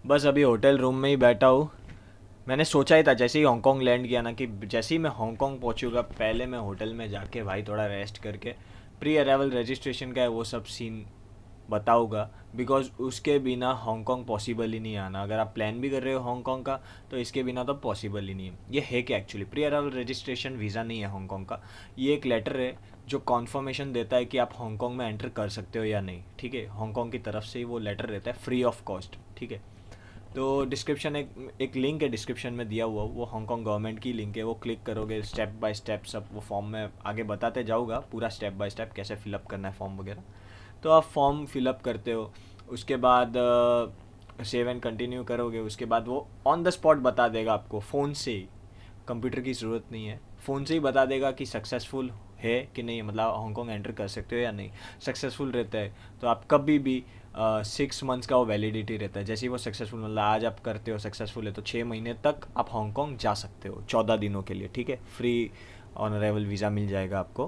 बस अभी hotel room में ही बैठा हूँ। मैंने सोचा ही था जैसे ही हांगकांग लैंड किया ना कि जैसे ही मैं हांगकांग पहुंचूंगा पहले मैं होटल में जाके भाई थोड़ा रेस्ट करके प्री अराइवल रजिस्ट्रेशन का है वो सब सीन बताऊंगा। बिकॉज उसके बिना हांगकांग पॉसिबल ही नहीं आना। अगर आप प्लान भी कर रहे हो हांगकांग का तो इसके बिना तो पॉसिबल ही नहीं है। ये है कि actually pre arrival registration visa नहीं है हांगकांग का। ये एक लेटर है जो कॉन्फर्मेशन देता है कि आप हांगकांग में एंटर कर सकते हो या नहीं। ठीक है, हांगकांग की तरफ से ही वो लेटर रहता है फ्री ऑफ कॉस्ट। ठीक है, तो डिस्क्रिप्शन एक लिंक है डिस्क्रिप्शन में दिया हुआ, वो हांगकांग गवर्नमेंट की लिंक है। वो क्लिक करोगे स्टेप बाय स्टेप सब वो फॉर्म में आगे बताते जाऊँगा पूरा स्टेप बाय स्टेप कैसे फिलअप करना है फॉर्म वगैरह। तो आप फॉर्म फिलअप करते हो, उसके बाद सेव एंड कंटिन्यू करोगे। उसके बाद वो ऑन द स्पॉट बता देगा आपको फ़ोन से ही, कंप्यूटर की ज़रूरत नहीं है, फ़ोन से ही बता देगा कि सक्सेसफुल है कि नहीं, मतलब हांगकांग एंटर कर सकते हो या नहीं। सक्सेसफुल रहता है तो आप कभी भी 6 मंथ्स का वो वैलिडिटी रहता है। जैसे ही वो सक्सेसफुल, मतलब आज आप करते हो सक्सेसफुल है तो 6 महीने तक आप हांगकांग जा सकते हो 14 दिनों के लिए। ठीक है, फ्री ऑन अराइवल वीज़ा मिल जाएगा आपको।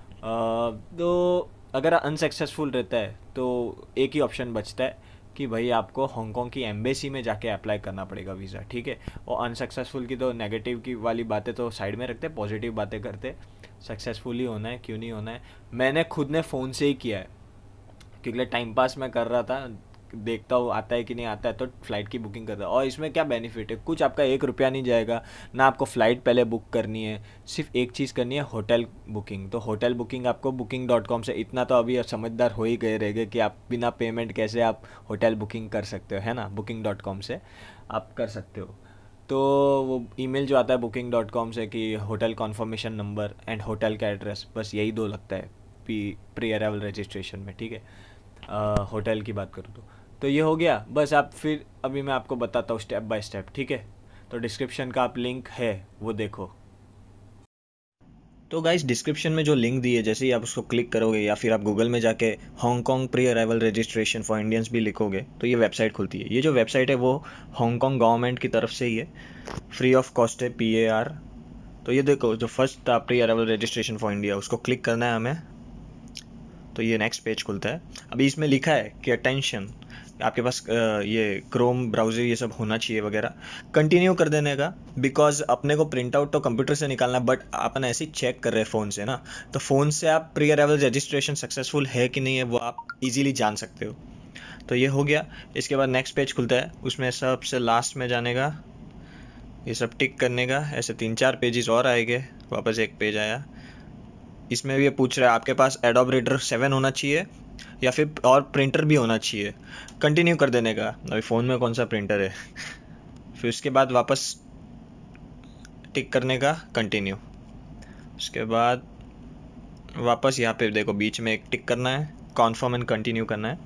तो अगर अनसक्सेसफुल रहता है तो एक ही ऑप्शन बचता है कि भाई आपको हांगकांग की एम्बेसी में जाके अप्लाई करना पड़ेगा वीज़ा। ठीक है, और अनसक्सेसफुल की तो नेगेटिव की वाली बातें तो साइड में रखते हैं, पॉजिटिव बातें करते। सक्सेसफुल ही होना है, क्यों नहीं होना है। मैंने खुद ने फ़ोन से ही किया है क्योंकि टाइम पास मैं कर रहा था, देखता हूँ आता है कि नहीं आता है तो फ़्लाइट की बुकिंग करता हूँ। और इसमें क्या बेनिफिट है, कुछ आपका 1 रुपया नहीं जाएगा ना। आपको फ़्लाइट पहले बुक करनी है, सिर्फ एक चीज़ करनी है, होटल बुकिंग। तो होटल बुकिंग आपको booking.com से, इतना तो अभी समझदार हो ही गए रहेंगे कि आप बिना पेमेंट कैसे आप होटल बुकिंग कर सकते हो, है ना। booking.com से आप कर सकते हो। तो वो ईमेल जो आता है booking.com से कि hotel confirmation number and hotel का एड्रेस, बस यही दो लगता है प्री अराइवल रजिस्ट्रेशन में। ठीक है, होटल की बात करूँ तो ये हो गया। बस आप फिर अभी मैं आपको बताता हूँ स्टेप बाय स्टेप। ठीक है, तो डिस्क्रिप्शन का आप लिंक है वो देखो। तो गाइस डिस्क्रिप्शन में जो लिंक दी है जैसे ही आप उसको क्लिक करोगे या फिर आप गूगल में जाके Hong Kong pre arrival registration for Indians भी लिखोगे तो ये वेबसाइट खुलती है। ये जो वेबसाइट है वो हांगकांग गवर्नमेंट की तरफ से ही है, फ्री ऑफ कॉस्ट है, PAR। तो ये देखो जो फर्स्ट था pre arrival registration for India, उसको क्लिक करना है हमें। तो ये नेक्स्ट पेज खुलता है। अभी इसमें लिखा है कि अटेंशन, आपके पास ये क्रोम ब्राउज़र ये सब होना चाहिए वगैरह। कंटिन्यू कर देने का, बिकॉज अपने को प्रिंट आउट तो कंप्यूटर से निकालना है बट अपन ऐसे ही चेक कर रहे हैं फ़ोन से ना। तो फ़ोन से आप प्री अराइवल रजिस्ट्रेशन सक्सेसफुल है कि नहीं है वो आप इजीली जान सकते हो। तो ये हो गया। इसके बाद नेक्स्ट पेज खुलता है, उसमें सबसे लास्ट में जाने का, ये सब टिक करने का। ऐसे 3-4 पेजेस और आएंगे, वापस एक पेज आया। इसमें भी ये पूछ रहा है आपके पास एडोब रीडर 7 होना चाहिए या फिर और प्रिंटर भी होना चाहिए। कंटिन्यू कर देने का, अभी फ़ोन में कौन सा प्रिंटर है। फिर उसके बाद वापस टिक करने का, कंटिन्यू। उसके बाद वापस यहाँ पे देखो बीच में एक टिक करना है, कॉन्फर्म एंड कंटिन्यू करना है।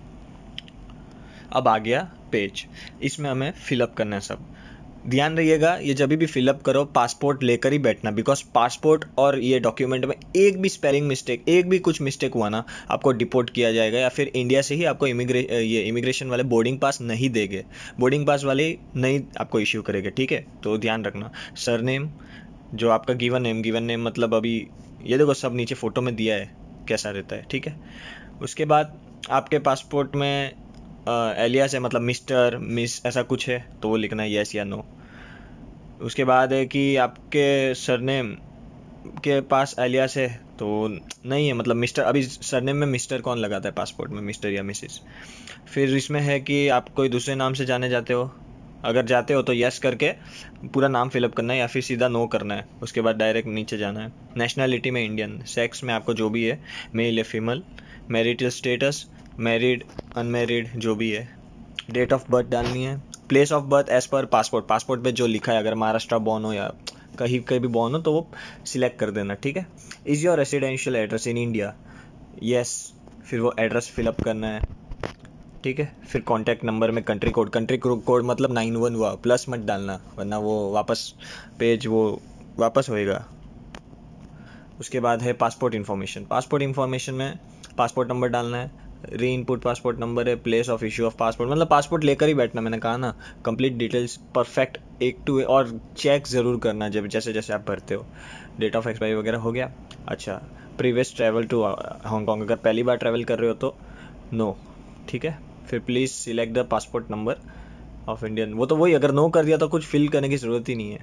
अब आ गया पेज, इसमें हमें फिलअप करना है सब। ध्यान रहिएगा ये जब भी फिलअप करो पासपोर्ट लेकर ही बैठना, बिकॉज पासपोर्ट और ये डॉक्यूमेंट में एक भी स्पेलिंग मिस्टेक, एक भी कुछ मिस्टेक हुआ ना, आपको डिपोर्ट किया जाएगा या फिर इंडिया से ही आपको इमिग्रेशन वाले बोर्डिंग पास नहीं देंगे। बोर्डिंग पास वाले नहीं आपको इश्यू करेंगे। ठीक है, तो ध्यान रखना। सरनेम, जो आपका गिवन नेम मतलब अभी ये देखो सब नीचे फ़ोटो में दिया है कैसा रहता है। ठीक है, उसके बाद आपके पासपोर्ट में एलियास है, मतलब मिस्टर मिस ऐसा कुछ है तो वो लिखना है येस या नो। उसके बाद है कि आपके सरनेम के पास एलियास है तो नहीं है, मतलब मिस्टर, अभी सरनेम में मिस्टर कौन लगाता है पासपोर्ट में, मिस्टर या मिसिस। फिर इसमें है कि आप कोई दूसरे नाम से जाने जाते हो, अगर जाते हो तो यस करके पूरा नाम फिलअप करना है या फिर सीधा नो करना है। उसके बाद डायरेक्ट नीचे जाना है। नेशनैलिटी में इंडियन, सेक्स में आपको जो भी है, मेल या female. Marital status, married unmarried जो भी है। डेट ऑफ बर्थ डालनी है। Place of birth as per passport, passport पे जो लिखा है, अगर महाराष्ट्र बॉर्न हो या कहीं कहीं भी बॉर्न हो तो वो सिलेक्ट कर देना। ठीक है, is your residential address in India, yes. फिर वो एड्रेस फिलअप करना है। ठीक है, फिर कॉन्टैक्ट नंबर में कंट्री कोड मतलब 91 हुआ, प्लस मत डालना वरना वो वापस पेज वो वापस होएगा। उसके बाद है पासपोर्ट इन्फॉर्मेशन। पासपोर्ट इन्फॉर्मेशन में पासपोर्ट नंबर डालना है, री इनपुट पासपोर्ट नंबर है, place of issue of passport, मतलब पासपोर्ट लेकर ही बैठना, मैंने कहा ना। कंप्लीट डिटेल्स परफेक्ट एक टू, और चेक ज़रूर करना जब जैसे जैसे आप भरते हो। डेट ऑफ एक्सपायरी वगैरह हो गया। अच्छा, प्रीवियस ट्रैवल टू हांगकॉन्ग, अगर पहली बार ट्रैवल कर रहे हो तो नो। ठीक है, फिर please select the passport number, of Indian, वो तो वही, अगर नो कर दिया तो कुछ फिल करने की ज़रूरत ही नहीं है।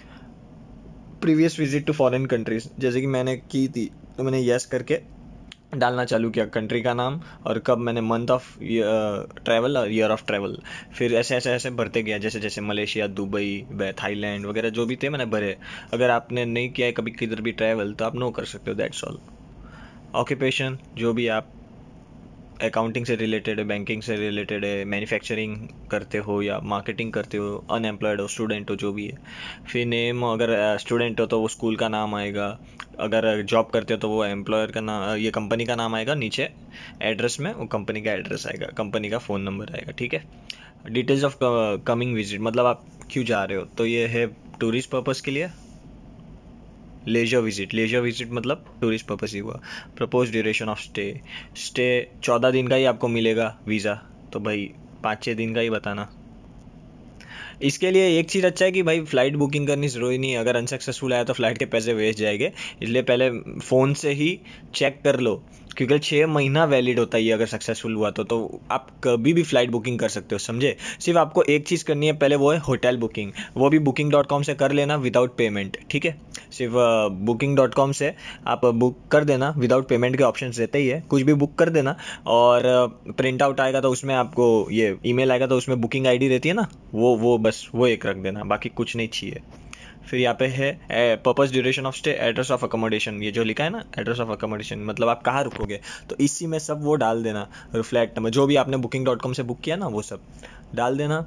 Previous visit to foreign countries, जैसे कि मैंने की थी तो मैंने यस करके डालना चालू किया कंट्री का नाम और कब मैंने मंथ ऑफ ट्रैवल और ईयर ऑफ ट्रैवल, फिर ऐसे ऐसे ऐसे भरते गया, जैसे जैसे मलेशिया, दुबई, थाईलैंड वगैरह जो भी थे मैंने भरे। अगर आपने नहीं किया है कभी किधर भी ट्रैवल तो आप नो कर सकते हो, दैट्स ऑल। ऑक्यूपेशन, जो भी आप अकाउंटिंग से रिलेटेड है, बैंकिंग से रिलेटेड है, मैन्युफैक्चरिंग करते हो या मार्केटिंग करते हो, अनएम्प्लॉयड हो, स्टूडेंट हो, जो भी है। फिर नेम, अगर स्टूडेंट हो तो वो स्कूल का नाम आएगा, अगर जॉब करते हो तो वो एम्प्लॉयर का नाम, ये कंपनी का नाम आएगा, नीचे एड्रेस में वो कंपनी का एड्रेस आएगा, कंपनी का फ़ोन नंबर आएगा, ठीक है। डिटेल्स ऑफ कमिंग विजिट, मतलब आप क्यों जा रहे हो, तो ये है टूरिस्ट पर्पज़ के लिए। लेजर विजिट मतलब टूरिस्ट पर्पस ही हुआ। प्रपोज ड्यूरेशन ऑफ स्टे 14 दिन का ही आपको मिलेगा वीज़ा, तो भाई 5-6 दिन का ही बताना। इसके लिए एक चीज़ अच्छा है कि भाई फ़्लाइट बुकिंग करनी ज़रूरी नहीं है, अगर अनसक्सेसफुल आया तो फ़्लाइट के पैसे वेस्ट जाएंगे, इसलिए पहले फ़ोन से ही चेक कर लो, क्योंकि 6 महीना वैलिड होता है ये, अगर सक्सेसफुल हुआ तो आप कभी भी फ़्लाइट बुकिंग कर सकते हो, समझे। सिर्फ आपको एक चीज़ करनी है पहले, वो है होटल बुकिंग, वो भी booking.com से कर लेना विदाउट पेमेंट, ठीक है। सिर्फ booking.com से आप बुक कर देना, विदाउट पेमेंट के ऑप्शन रहते ही है, कुछ भी बुक कर देना। और प्रिंट आउट आएगा तो उसमें आपको ये ईमेल आएगा तो उसमें बुकिंग आईडी रहती है ना, वो बस वो एक रख देना, बाकी कुछ नहीं चाहिए। फिर यहाँ पे है purpose duration of stay, address of accommodation, ये जो लिखा है ना एड्रेस ऑफ अकोमोडेशन, मतलब आप कहाँ रुकोगे, तो इसी में सब वो डाल देना, फ्लैट नंबर जो भी आपने booking.com से बुक किया ना वो सब डाल देना।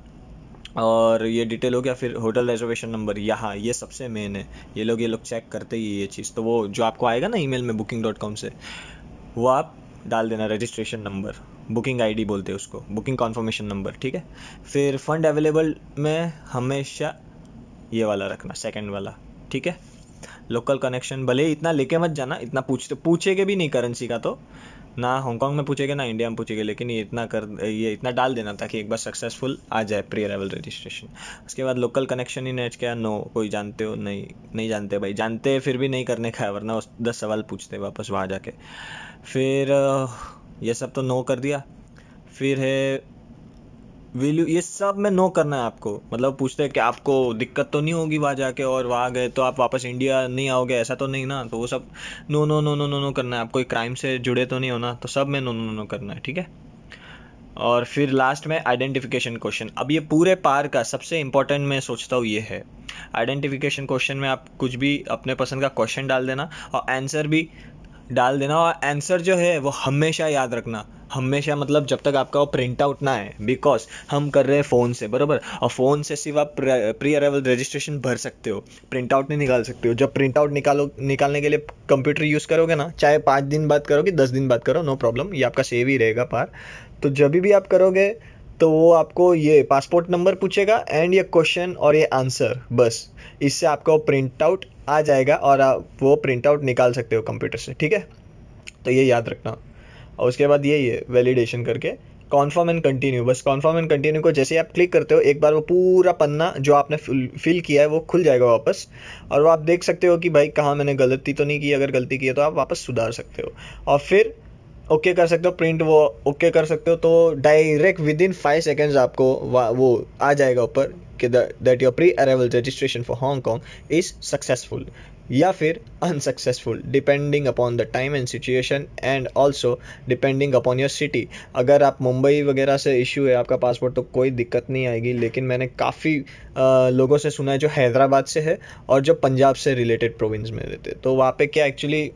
और ये डिटेल हो गया। फिर होटल रिजर्वेशन नंबर, यहाँ ये सबसे मेन है, ये लोग चेक करते ही ये चीज़, तो वो जो आपको आएगा ना ईमेल में booking.com से, वो आप डाल देना, रजिस्ट्रेशन नंबर, बुकिंग आईडी बोलते हैं उसको, बुकिंग कॉन्फर्मेशन नंबर, ठीक है। फिर फंड अवेलेबल में हमेशा ये वाला रखना, सेकंड वाला, ठीक है। लोकल कनेक्शन, भले इतना लेके मत जाना, इतना पूछेगे भी नहीं करेंसी का, तो ना हांगकांग में पूछेगे ना इंडिया में पूछेगे, लेकिन ये इतना डाल देना ताकि एक बार सक्सेसफुल आ जाए प्री अराइवल रजिस्ट्रेशन। उसके बाद लोकल कनेक्शन इन एच क्या, नो, कोई जानते हो, नहीं जानते भाई, जानते फिर भी नहीं करने का है, वरना 10 सवाल पूछते वापस वहाँ जाके। फिर ये सब तो नो कर दिया। फिर है विल यू, ये सब में नो करना है आपको, मतलब पूछते हैं कि आपको दिक्कत तो नहीं होगी वहाँ जाके, और वहाँ गए तो आप वापस इंडिया नहीं आओगे, ऐसा तो नहीं ना, तो वो सब no no no no no no करना है। आप कोई क्राइम से जुड़े तो नहीं हो ना, तो सब में नो नो नो करना है, ठीक है। और फिर लास्ट में आइडेंटिफिकेशन क्वेश्चन, अब ये पूरे पार का सबसे इंपॉर्टेंट मैं सोचता हूँ ये है। आइडेंटिफिकेशन क्वेश्चन में आप कुछ भी अपने पसंद का क्वेश्चन डाल देना और आंसर भी डाल देना, और आंसर जो है वो हमेशा याद रखना, हमेशा मतलब जब तक आपका वो प्रिंट आउट ना है, बिकॉज हम कर रहे हैं फ़ोन से, बराबर, और फ़ोन से सिर्फ आप प्री अराइवल रजिस्ट्रेशन भर सकते हो, प्रिंट आउट नहीं निकाल सकते हो। जब प्रिंट आउट निकालने के लिए कंप्यूटर यूज़ करोगे ना, चाहे 5 दिन बाद करो कि 10 दिन बाद करो, नो प्रॉब्लम, ये आपका सेव ही रहेगा पार। तो जब भी आप करोगे तो वो आपको ये पासपोर्ट नंबर पूछेगा एंड ये क्वेश्चन और ये आंसर, बस इससे आपका वो प्रिंट आउट आ जाएगा और आप वो प्रिंट आउट निकाल सकते हो कंप्यूटर से, ठीक है। तो ये याद रखना। और उसके बाद यही है वैलिडेशन करके कॉन्फर्म एंड कंटिन्यू, बस कॉन्फर्म एंड कंटिन्यू को जैसे आप क्लिक करते हो, एक बार वो पूरा पन्ना जो आपने फिल किया है वो खुल जाएगा वापस, और वो आप देख सकते हो कि भाई कहाँ मैंने गलती तो नहीं की, अगर गलती की है तो आप वापस सुधार सकते हो, और फिर ओके कर सकते हो, प्रिंट वो ओके कर सकते हो, तो डायरेक्ट विद इन 5 सेकेंड्स आपको वो आ जाएगा ऊपर कि that your pre arrival registration for Hong Kong is successful या फिर unsuccessful, depending upon the time and situation and also depending upon your city. अगर आप मुंबई वगैरह से इशू है आपका पासपोर्ट तो कोई दिक्कत नहीं आएगी, लेकिन मैंने काफ़ी लोगों से सुना है जो हैदराबाद से है और जो पंजाब से रिलेटेड प्रोविंस में रहते, तो वहाँ पे क्या एक्चुअली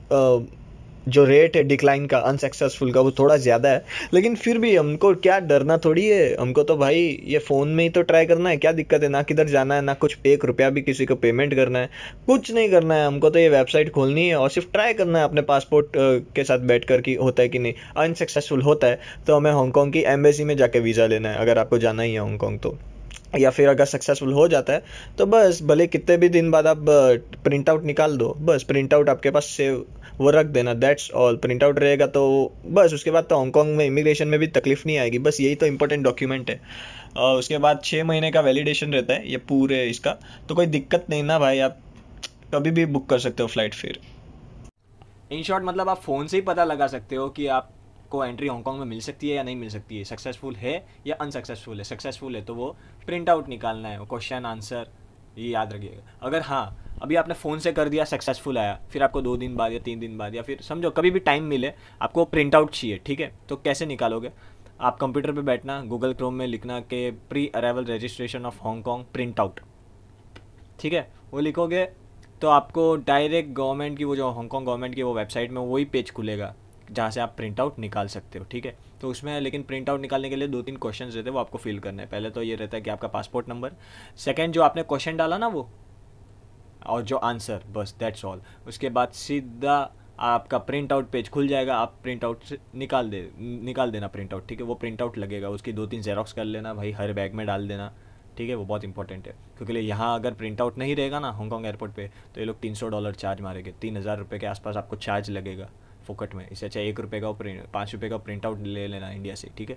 जो रेट है डिक्लाइन का, अनसक्सेसफुल का, वो थोड़ा ज़्यादा है। लेकिन फिर भी हमको क्या डरना थोड़ी है, हमको तो भाई ये फ़ोन में ही तो ट्राई करना है, क्या दिक्कत है, ना किधर जाना है, ना कुछ 1 रुपया भी किसी को पेमेंट करना है, कुछ नहीं करना है, हमको तो ये वेबसाइट खोलनी है और सिर्फ ट्राई करना है अपने पासपोर्ट के साथ बैठ कर कि होता है कि नहीं। अनसक्सेसफुल होता है तो हमें हांगकांग की एम्बेसी में जाके वीज़ा लेना है, अगर आपको जाना ही है हांगकांग तो, या फिर अगर सक्सेसफुल हो जाता है तो बस भले कितने भी दिन बाद आप प्रिंट आउट निकाल दो, बस प्रिंट आउट आपके पास सेव वो रख देना, दैट्स ऑल। प्रिंट आउट रहेगा तो बस उसके बाद तो हांगकांग में इमिग्रेशन में भी तकलीफ नहीं आएगी, बस यही तो इंपॉर्टेंट डॉक्यूमेंट है। और उसके बाद 6 महीने का वैलिडेशन रहता है ये पूरे इसका, तो कोई दिक्कत नहीं ना भाई, आप कभी भी बुक कर सकते हो फ्लाइट। फिर इन शॉर्ट मतलब आप फ़ोन से ही पता लगा सकते हो कि आप आपको एंट्री हांगकांग में मिल सकती है या नहीं मिल सकती है, सक्सेसफुल है या अनसक्सेसफुल है। सक्सेसफुल है तो वो प्रिंट आउट निकालना है, क्वेश्चन आंसर, ये याद रखिएगा। अगर हाँ अभी आपने फ़ोन से कर दिया, सक्सेसफुल आया, फिर आपको 2 दिन बाद या 3 दिन बाद या फिर समझो कभी भी टाइम मिले, आपको प्रिंट आउट चाहिए, ठीक है, तो कैसे निकालोगे? आप कंप्यूटर पे बैठना, गूगल क्रोम में लिखना कि pre arrival registration of Hong Kong print out, ठीक है, वो लिखोगे तो आपको डायरेक्ट गवर्नमेंट की, वो जो हांगकांग गवर्नमेंट की वो वेबसाइट में वही पेज खुलेगा जहाँ से आप प्रिंट आउट निकाल सकते हो, ठीक है। तो उसमें लेकिन प्रिंट आउट निकालने के लिए 2-3 क्वेश्चन रहते हैं, वो आपको फिल करना है। पहले तो ये रहता है कि आपका पासपोर्ट नंबर, सेकंड जो आपने क्वेश्चन डाला ना वो, और जो आंसर, बस दैट्स ऑल। उसके बाद सीधा आपका प्रिंट आउट पेज खुल जाएगा, आप प्रिंट आउट से निकाल देना प्रिंट आउट, ठीक है। वो प्रिंट आउट लगेगा, उसकी 2-3 जेरोक्स कर लेना भाई, हर बैग में डाल देना, ठीक है, वो बहुत इंपॉर्टेंट है। क्योंकि यहाँ अगर प्रिंट आउट नहीं रहेगा ना हांगकांग एयरपोर्ट पे, तो ये लोग $300 चार्ज मारेंगे, 3000 रुपये के आसपास आपको चार्ज लगेगा फोकट में। इससे अच्छा ₹1 का प्रिंट, ₹5 का प्रिंट आउट ले लेना इंडिया से, ठीक है।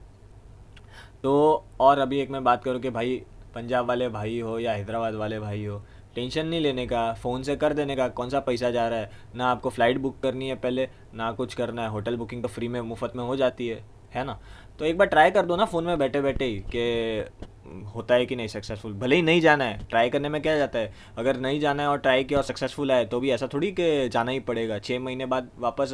तो और अभी एक मैं बात करूँ कि भाई पंजाब वाले भाई हो या हैदराबाद वाले भाई हो, टेंशन नहीं लेने का, फ़ोन से कर देने का, कौन सा पैसा जा रहा है, ना आपको फ़्लाइट बुक करनी है पहले, ना कुछ करना है, होटल बुकिंग तो फ्री में मुफ्त में हो जाती है ना। तो एक बार ट्राई कर दो ना फ़ोन में बैठे बैठे ही कि होता है कि नहीं सक्सेसफुल। भले ही नहीं जाना है, ट्राई करने में क्या जाता है, अगर नहीं जाना है और ट्राई किया और सक्सेसफुल आए तो भी ऐसा थोड़ी कि जाना ही पड़ेगा। 6 महीने बाद वापस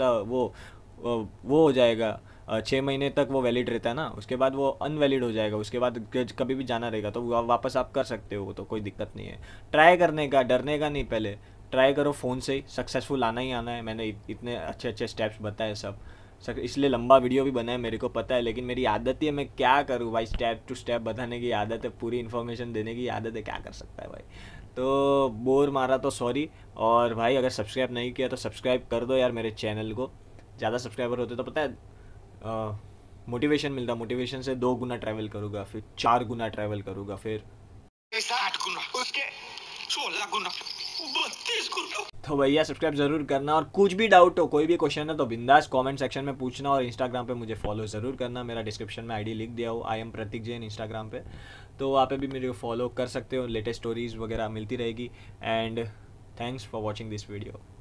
वो हो जाएगा, 6 महीने तक वो वैलिड रहता है ना, उसके बाद वो अनवैलिड हो जाएगा, उसके बाद कभी भी जाना रहेगा तो वापस आप कर सकते हो, तो कोई दिक्कत नहीं है। ट्राई करने का, डरने का नहीं, पहले ट्राई करो फ़ोन से ही, सक्सेसफुल आना ही आना है। मैंने इतने अच्छे अच्छे स्टेप्स बताए सब, इसलिए लंबा वीडियो भी बनाया, मेरे को पता है, लेकिन मेरी आदत ही है, मैं क्या करूँ भाई, स्टेप टू स्टेप बताने की आदत है, पूरी इन्फॉर्मेशन देने की आदत है, क्या कर सकता है भाई। तो बोर मारा तो सॉरी, और भाई अगर सब्सक्राइब नहीं किया तो सब्सक्राइब कर दो यार मेरे चैनल को। ज़्यादा सब्सक्राइबर होते तो पता है मोटिवेशन मिलता, मोटिवेशन से 2 गुना ट्रैवल करूँगा, फिर 4 गुना ट्रैवल करूँगा, फिर 8 गुना, उसके 16 गुना, 32 गुना। तो भैया सब्सक्राइब ज़रूर करना, और कुछ भी डाउट हो, कोई भी क्वेश्चन है तो बिंदास कमेंट सेक्शन में पूछना, और इंस्टाग्राम पे मुझे फॉलो ज़रूर करना, मेरा डिस्क्रिप्शन में आईडी लिख दिया हो, I am Prateek Jain Instagram पे, तो वहाँ पे भी मेरे को फॉलो कर सकते हो, लेटेस्ट स्टोरीज़ वगैरह मिलती रहेगी। And thanks for watching this video.